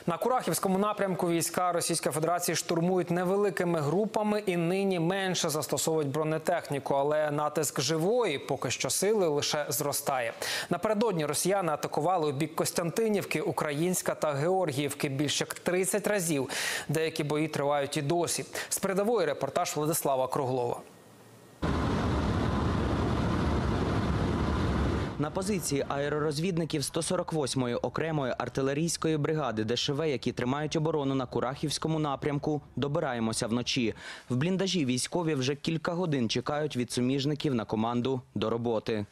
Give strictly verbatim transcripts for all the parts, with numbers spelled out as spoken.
На Курахівському напрямку війська Російської Федерації штурмують невеликими групами і нині менше застосовують бронетехніку, але натиск живої поки що сили лише зростає. Напередодні росіяни атакували у бік Костянтинівки, Українська та Георгіївки більше як тридцять разів. Деякі бої тривають і досі. З передової репортаж Владислава Круглова. На позиції аеророзвідників сто сорок восьмої окремої артилерійської бригади ДШВ, які тримають оборону на Курахівському напрямку, добираємося вночі. В бліндажі військові вже кілька годин чекають від суміжників на команду до роботи.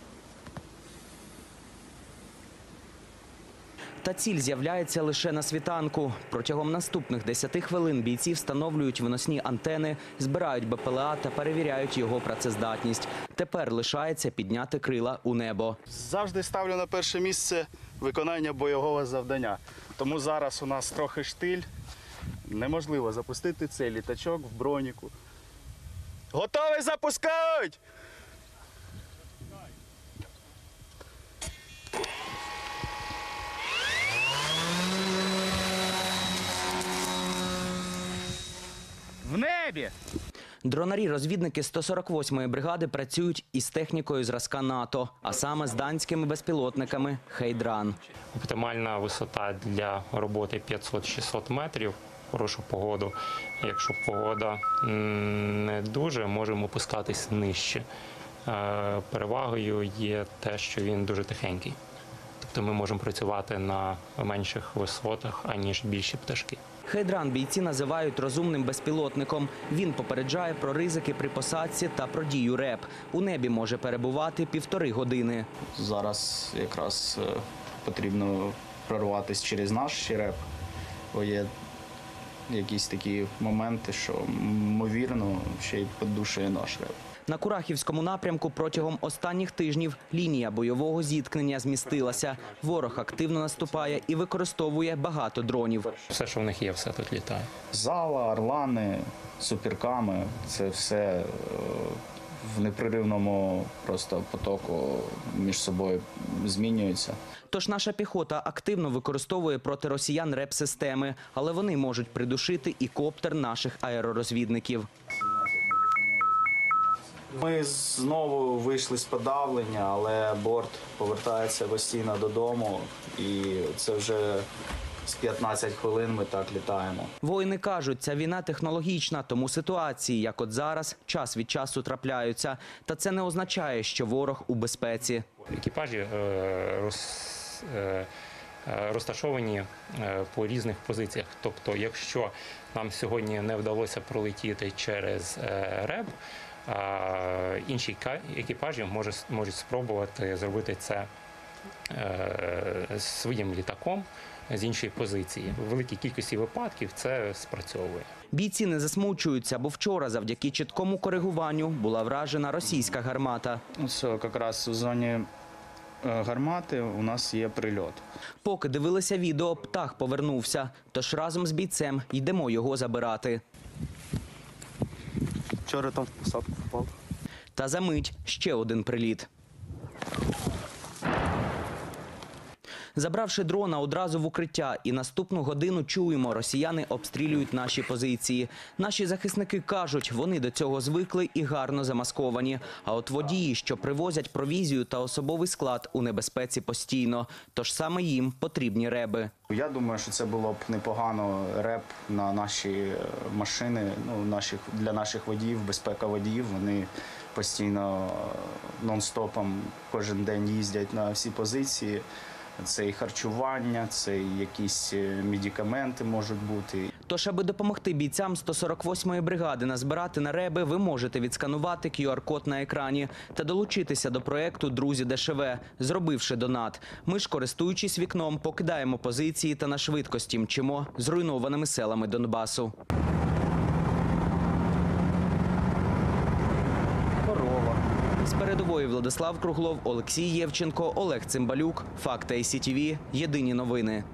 Та ціль з'являється лише на світанку. Протягом наступних десяти хвилин бійці встановлюють виносні антени, збирають БПЛА та перевіряють його працездатність. Тепер лишається підняти крила у небо. Завжди ставлю на перше місце виконання бойового завдання. Тому зараз у нас трохи штиль. Неможливо запустити цей літачок в броніку. Готовий запускати! В небі! Дронарі-розвідники сто сорок восьмої бригади працюють із технікою зразка НАТО, а саме з данськими безпілотниками «Хейдран». Оптимальна висота для роботи п'ятсот-шістсот метрів, хорошу погоду. Якщо погода не дуже, можемо опускатись нижче. Перевагою є те, що він дуже тихенький. Тобто ми можемо працювати на менших висотах, аніж більші пташки. «Хейдран» бійці називають розумним безпілотником. Він попереджає про ризики при посадці та про дію РЕП. У небі може перебувати півтори години. Зараз якраз потрібно прорватися через наш РЕП. Бо є якісь такі моменти, що, ймовірно, ще й піддушує наш РЕП. На Курахівському напрямку протягом останніх тижнів лінія бойового зіткнення змістилася. Ворог активно наступає і використовує багато дронів. Все, що в них є, все тут літає. Зала, орлани, суперками – це все в непреривному просто потоку між собою змінюється. Тож наша піхота активно використовує проти росіян РЕП-системи, але вони можуть придушити і коптер наших аеророзвідників. Ми знову вийшли з подавлення, але борт повертається постійно додому, і це вже з п'ятнадцять хвилин ми так літаємо. Воїни кажуть, ця війна технологічна, тому ситуації, як от зараз, час від часу трапляються. Та це не означає, що ворог у безпеці. Екіпажі розташовані по різних позиціях. Тобто, якщо нам сьогодні не вдалося пролетіти через РЕБ, інші екіпажі можуть спробувати зробити це своїм літаком з іншої позиції. В великій кількості випадків це спрацьовує. Бійці не засмучуються, бо вчора завдяки чіткому коригуванню була вражена російська гармата. Ось якраз у зоні гармати у нас є прильот. Поки дивилися відео, птах повернувся, тож разом з бійцем йдемо його забирати. Вчора там в посадку впав. Та за мить ще один приліт. Забравши дрона одразу в укриття і наступну годину чуємо, росіяни обстрілюють наші позиції. Наші захисники кажуть, вони до цього звикли і гарно замасковані. А от водії, що привозять провізію та особовий склад, у небезпеці постійно. Тож саме їм потрібні реби. Я думаю, що це було б непогано реп на наші машини, ну, наших, для наших водіїв, безпека водіїв. Вони постійно нон-стопом кожен день їздять на всі позиції. Це і харчування, це і якісь медикаменти можуть бути. Тож, аби допомогти бійцям сто сорок восьмої бригади назбирати на реби, ви можете відсканувати кю ар-код на екрані та долучитися до проєкту «Друзі ДШВ», зробивши донат. Ми ж, користуючись вікном, покидаємо позиції та на швидкості мчимо зруйнованими селами Донбасу. З передової Владислав Круглов, Олексій Євченко, Олег Цимбалюк. Факти ай сі ті ві. Єдині новини.